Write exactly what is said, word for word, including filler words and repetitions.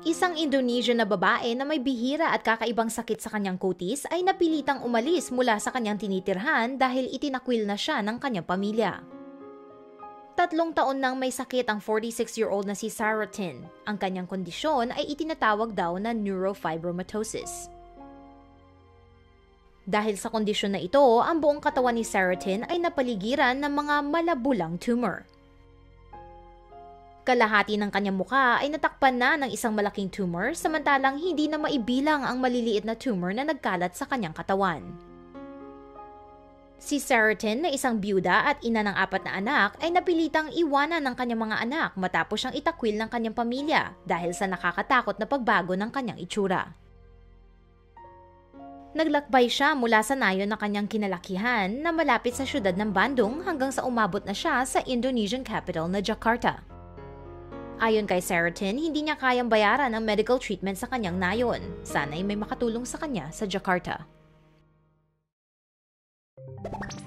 Isang Indonesian na babae na may bihira at kakaibang sakit sa kanyang kutis ay napilitang umalis mula sa kanyang tinitirhan dahil itinakwil na siya ng kanyang pamilya. Tatlong taon nang may sakit ang forty-six-year-old na si Sarah Tin. Ang kanyang kondisyon ay itinatawag daw na neurofibromatosis. Dahil sa kondisyon na ito, ang buong katawan ni Sarah Tin ay napaligiran ng mga malabulang tumor. Kalahati ng kanyang muka ay natakpan na ng isang malaking tumor samantalang hindi na maibilang ang maliliit na tumor na nagkalat sa kanyang katawan. Si Sarah Tin na isang byuda at ina ng apat na anak ay napilitang iwanan ng kanyang mga anak matapos siyang itakwil ng kanyang pamilya dahil sa nakakatakot na pagbago ng kanyang itsura. Naglakbay siya mula sa nayon na kanyang kinalakihan na malapit sa syudad ng Bandung hanggang sa umabot na siya sa Indonesian capital na Jakarta. Ayon kay Sarah Tin, hindi niya kayang bayaran ang medical treatment sa kanyang nayon. Sana'y may makatulong sa kanya sa Jakarta.